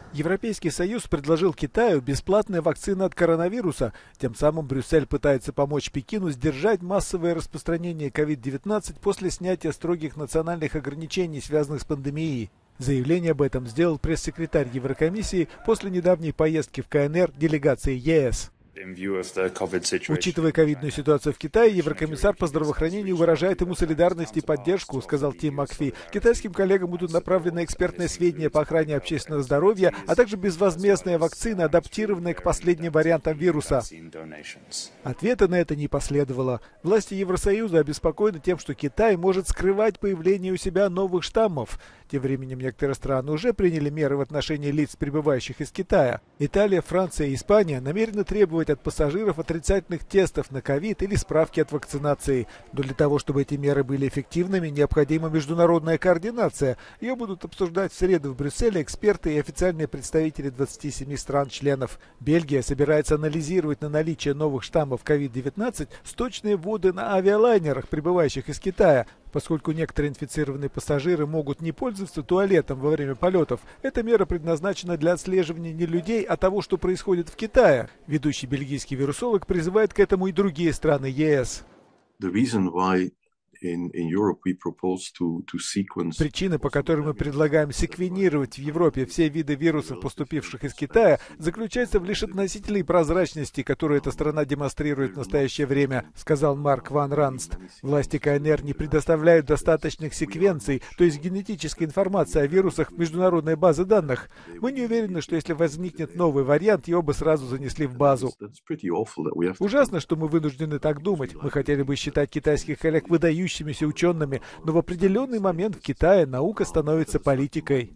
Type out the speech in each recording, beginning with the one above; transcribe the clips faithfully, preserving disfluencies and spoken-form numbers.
Европейский Союз предложил Китаю бесплатные вакцины от коронавируса. Тем самым Брюссель пытается помочь Пекину сдержать массовое распространение ковид девятнадцать после снятия строгих национальных ограничений, связанных с пандемией. Заявление об этом сделал пресс-секретарь Еврокомиссии после недавней поездки в КНР делегации ЕС. Учитывая ковидную ситуацию в Китае, Еврокомиссар по здравоохранению выражает ему солидарность и поддержку, сказал Тим Макфи. Китайским коллегам будут направлены экспертные сведения по охране общественного здоровья, а также безвозмездная вакцина, адаптированная к последним вариантам вируса. Ответа на это не последовало. Власти Евросоюза обеспокоены тем, что Китай может скрывать появление у себя новых штаммов. Тем временем некоторые страны уже приняли меры в отношении лиц, прибывающих из Китая. Италия, Франция и Испания намерены требовать от пассажиров отрицательных тестов на ковид или справки от вакцинации. Но для того, чтобы эти меры были эффективными, необходима международная координация. Ее будут обсуждать в среду в Брюсселе эксперты и официальные представители двадцати семи стран-членов. Бельгия собирается анализировать на наличие новых штаммов ковид девятнадцать сточные воды на авиалайнерах, прибывающих из Китая. Поскольку некоторые инфицированные пассажиры могут не пользоваться туалетом во время полетов, эта мера предназначена для отслеживания не людей, а того, что происходит в Китае. Ведущий бельгийский вирусолог призывает к этому и другие страны ЕС. Причина, по которой мы предлагаем секвенировать в Европе все виды вирусов, поступивших из Китая, заключается в лишь относительной прозрачности, которую эта страна демонстрирует в настоящее время, сказал Марк Ван Ранст. Власти КНР не предоставляют достаточных секвенций, то есть генетической информации о вирусах в международной базе данных. Мы не уверены, что если возникнет новый вариант, его бы сразу занесли в базу. Ужасно, что мы вынуждены так думать. Мы хотели бы считать китайских коллег выдающимися учеными, но в определенный момент в Китае наука становится политикой.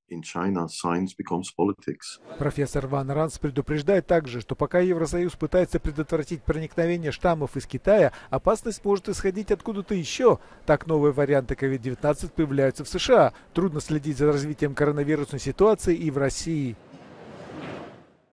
Профессор Ван Ранс предупреждает также, что пока Евросоюз пытается предотвратить проникновение штаммов из Китая, опасность может исходить откуда-то еще. Так новые варианты ковид девятнадцать появляются в США. Трудно следить за развитием коронавирусной ситуации и в России.